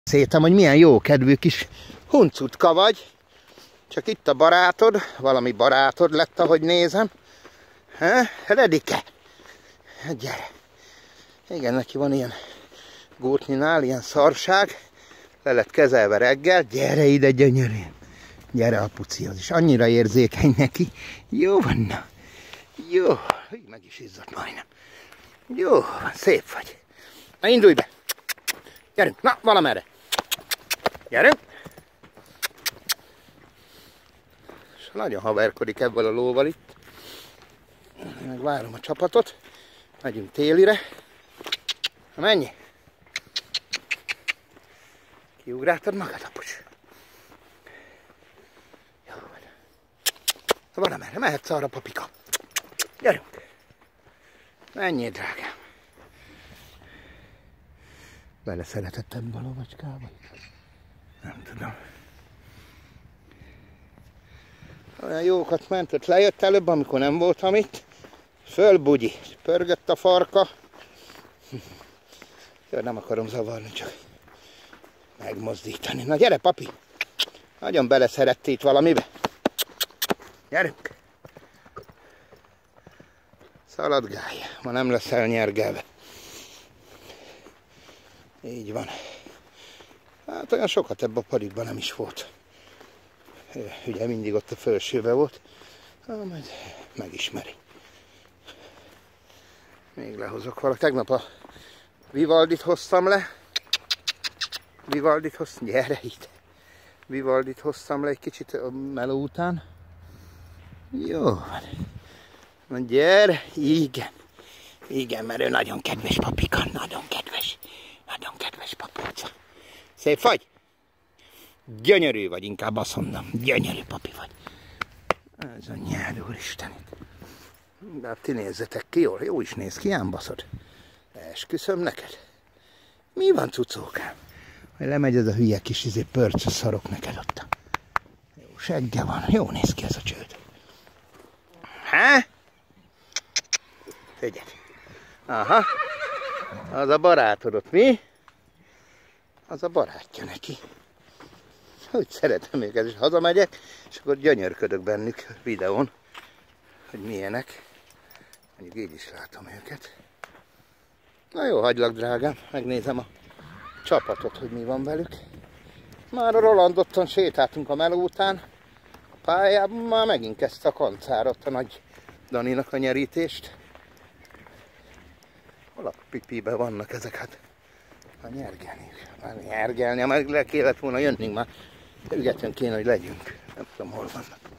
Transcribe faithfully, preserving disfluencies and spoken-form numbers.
Szétem, hogy milyen jó kedvű kis huncutka vagy. Csak itt a barátod, valami barátod lett, ahogy nézem. Ha? Redike? Gyere. Igen, neki van ilyen gúrtnyinál, ilyen szarság. Le lett kezelve reggel. Gyere ide, gyönyörűen. Gyere a pucihoz is. Annyira érzékeny neki. Jó van, na. Jó. Hű, meg is izzott majdnem. Jó van, szép vagy. Na, indulj be. Gyerünk, na, valamerre. Gyerünk. És nagyon haverkodik ebből a lóval itt. Meg várom a csapatot. Megyünk télire. Na, menj. Kiugráltad magad, apucs. Jó van. Na, valamerre, mehetsz arra, papika. Gyerünk. Menjél, drágám. Beleszeretett ebbe a lovacskába? Nem tudom. Olyan jókat mentett. Lejött előbb, amikor nem voltam itt. Fölbugyi. Pörgött a farka. Jó, nem akarom zavarni, csak megmozdítani. Na gyere, papi! Nagyon beleszerett itt valamibe. Gyerünk! Szaladgálj, ma nem leszel nyergelve. Így van. Hát olyan sokat ebben a parikban nem is volt. Ugye mindig ott a felsőbe volt. Ah, majd megismeri. Még lehozok valaki. Tegnap a Vivaldit hoztam le. Vivaldit hoztam. Gyere itt. Vivaldit hoztam le egy kicsit a meló után. Jó van. Na gyere. Igen. Igen, mert ő nagyon kedves papika. Nagyon kedves. Nagyon kedves papáca. Szép vagy? Gyönyörű vagy, inkább azt mondom. Gyönyörű papi vagy. Ez a nyár, úristen. De hát ti nézzetek ki jól. Jó is néz ki, ám baszod. Esküszöm neked. Mi van, cucókám? Hogy lemegy ez a hülye kis izé pörc, szarok neked ott. Jó segge van. Jó néz ki ez a csőd. Há? Figyelj. Aha. Az a barátod ott, mi? Az a barátja neki. Úgy szeretem őket, és hazamegyek, és akkor gyönyörködök bennük videón, hogy milyenek. Mondjuk így is látom őket. Na jó, hagylak, drágám, megnézem a csapatot, hogy mi van velük. Már a Roland otthon sétáltunk a meló után. A pályában már megint kezdte a kancárot, a nagy Daninak a nyerítést. Hol a pipiben vannak ezek, hát már nyergelni, már nyergelni, már le kellett volna jönnünk, már ügetőn kéne, hogy legyünk. Nem tudom, hol vannak.